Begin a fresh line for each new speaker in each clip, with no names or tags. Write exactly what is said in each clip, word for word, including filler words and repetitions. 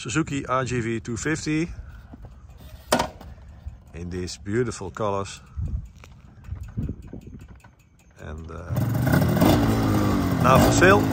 Suzuki R G V two fifty in these beautiful colors. And uh, now for sale.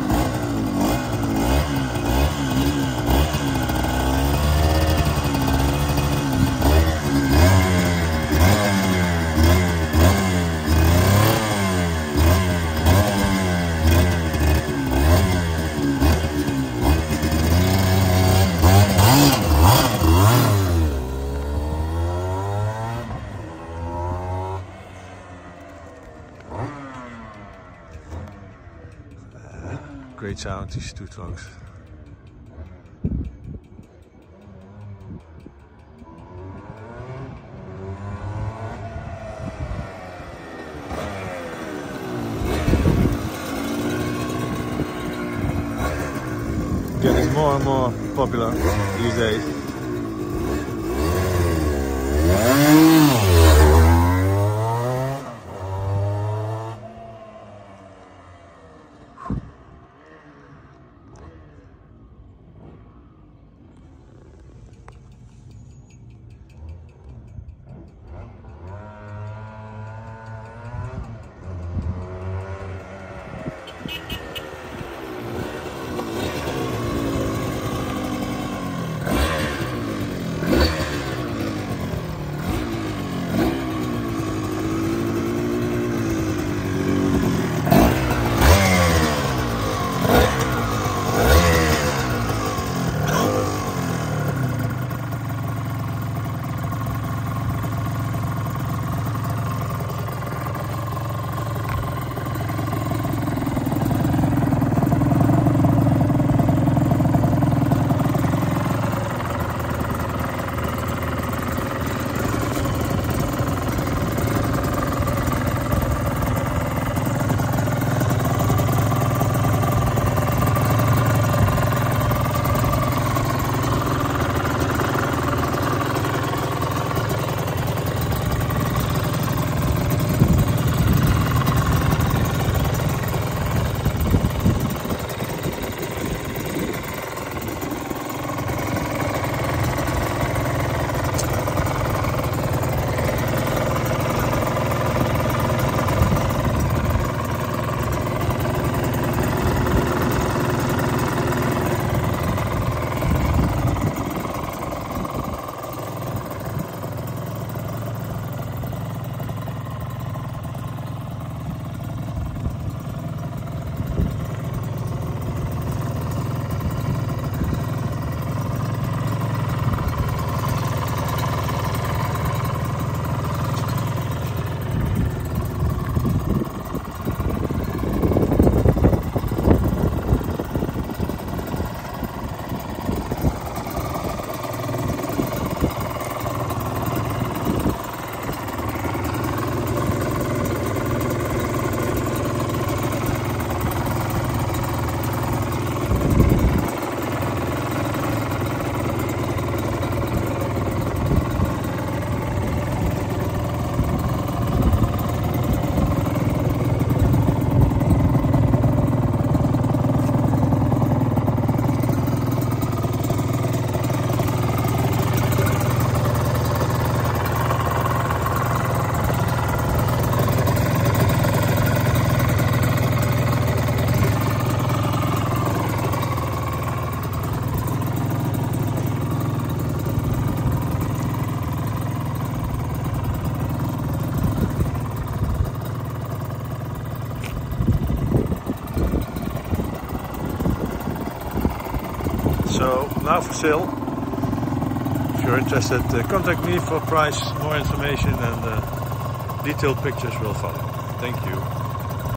Great sound, these two trunks. Getting more and more popular these days. So now for sale. If you're interested, uh, contact me for price, more information, and uh, detailed pictures will follow. Thank you.